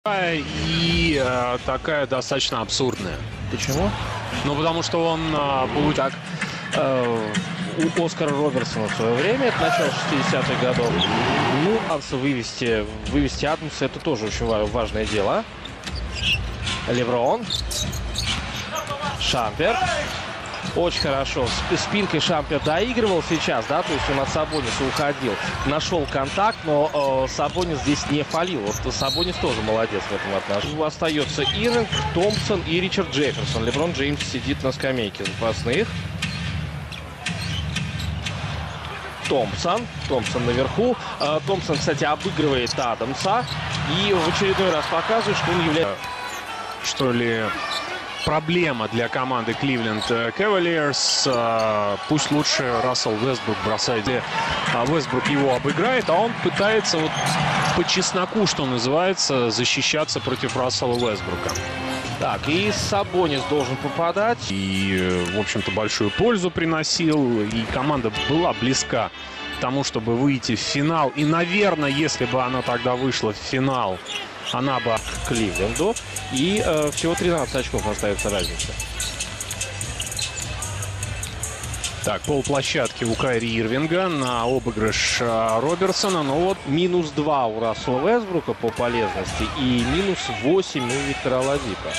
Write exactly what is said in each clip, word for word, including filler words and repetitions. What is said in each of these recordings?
И э, такая достаточно абсурдная. Почему? Ну, потому что он э, получил... Так, э, у Оскара Робертсона в свое время, это начало шестидесятых годов, ну, вывести, вывести Адамса, это тоже очень важное дело. Леброн. Шампер. Очень хорошо. Спинкой Шампер доигрывал сейчас, да, то есть он от Сабониса уходил. Нашел контакт, но э, Сабонис здесь не фалил. Вот Сабонис тоже молодец в этом отношении. Остается Ирвинг, Томпсон и Ричард Джефферсон. Леброн Джеймс сидит на скамейке запасных. Томпсон. Томпсон наверху. Э, Томпсон, кстати, обыгрывает Адамса. И в очередной раз показывает, что он является... Что ли... Проблема для команды Кливленд Кавальерс. Пусть лучше Рассел Вестбрук бросает. Вестбрук его обыграет, а он пытается вот по чесноку, что называется, защищаться против Рассела Вестбрука. Так, и Сабонис должен попадать. И, в общем-то, большую пользу приносил. И команда была близка к тому, чтобы выйти в финал. И, наверное, если бы она тогда вышла в финал, она бы к Кливленду. И э, всего тринадцать очков остается разница. Так, полплощадки у Кайри Ирвинга на обыгрыш э, Робертсона. Но вот минус два у Рассела Вестбрука по полезности. И минус восемь у Виктора Оладипа.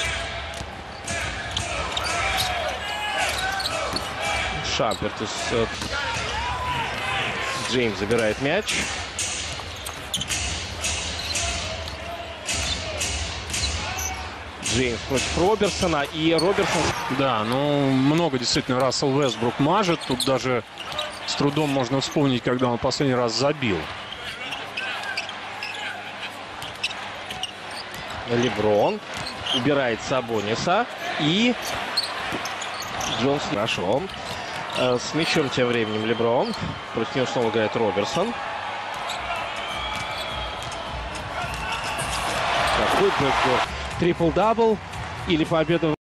Шампер. То есть, э, Джеймс забирает мяч. Джеймс против Робертсона. И Робертсон... Да, ну, много действительно Рассел Вестбрук мажет. Тут даже с трудом можно вспомнить, когда он последний раз забил. Леброн убирает Сабониса. И Джонс хорошо. С мячом тем временем Леброн. Против него снова играет Робертсон. Какой бэкдор. Трипл-дабл или победа в